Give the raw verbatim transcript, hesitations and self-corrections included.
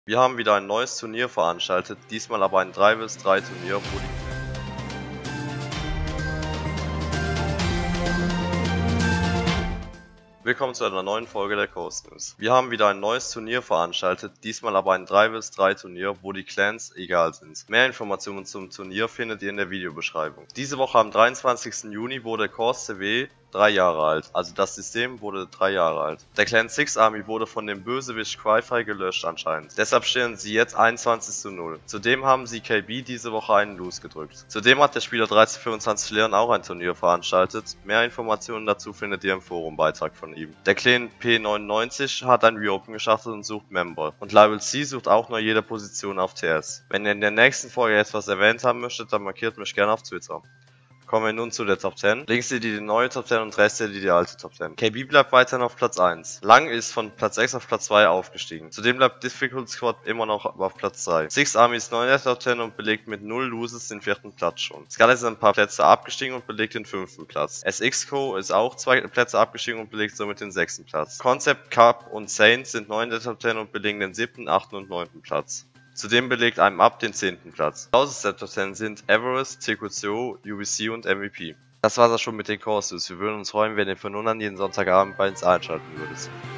Wir haben wieder ein neues Turnier veranstaltet, diesmal aber ein drei bis drei Turnier, wo die Willkommen zu einer neuen Folge der Coast News. Wir haben wieder ein neues Turnier veranstaltet, diesmal aber ein drei bis drei Turnier, wo die Clans egal sind. Mehr Informationen zum Turnier findet ihr in der Videobeschreibung. Diese Woche am dreiundzwanzigsten Juni wurde Corps C W drei Jahre alt, also das System wurde drei Jahre alt. Der Clan Six Army wurde von dem Bösewicht Cryfy gelöscht anscheinend. Deshalb stehen sie jetzt einundzwanzig zu null. Zudem haben sie K B diese Woche einen Lose gedrückt. Zudem hat der Spieler dreizehn-fünfundzwanzig Leon auch ein Turnier veranstaltet. Mehr Informationen dazu findet ihr im Forumbeitrag von ihm. Der Clan P neunundneunzig hat ein Reopen gestartet und sucht Member. Und Level C sucht auch nur jede Position auf T S. Wenn ihr in der nächsten Folge etwas erwähnt haben möchtet, dann markiert mich gerne auf Twitter. Kommen wir nun zu der Top zehn. Links seht ihr die neue Top zehn und rechts seht ihr die alte Top zehn. K B bleibt weiterhin auf Platz eins. Lang ist von Platz sechs auf Platz zwei aufgestiegen. Zudem bleibt Difficult Squad immer noch auf Platz drei. Six Army ist neu in der Top zehn und belegt mit null Loses den vierten Platz schon. Scarlet ist ein paar Plätze abgestiegen und belegt den fünften Platz. S X Co ist auch zwei Plätze abgestiegen und belegt somit den sechsten Platz. Concept, Cup und Saints sind neu in der Top zehn und belegen den siebten, achten und neunten Platz. Zudem belegt einem Up den zehnten Platz. Aus der Top zehn sind Everest, T Q C O, U B C und M V P. Das war's auch schon mit den Courses. Wir würden uns freuen, wenn ihr von nun an jeden Sonntagabend bei uns einschalten würdet.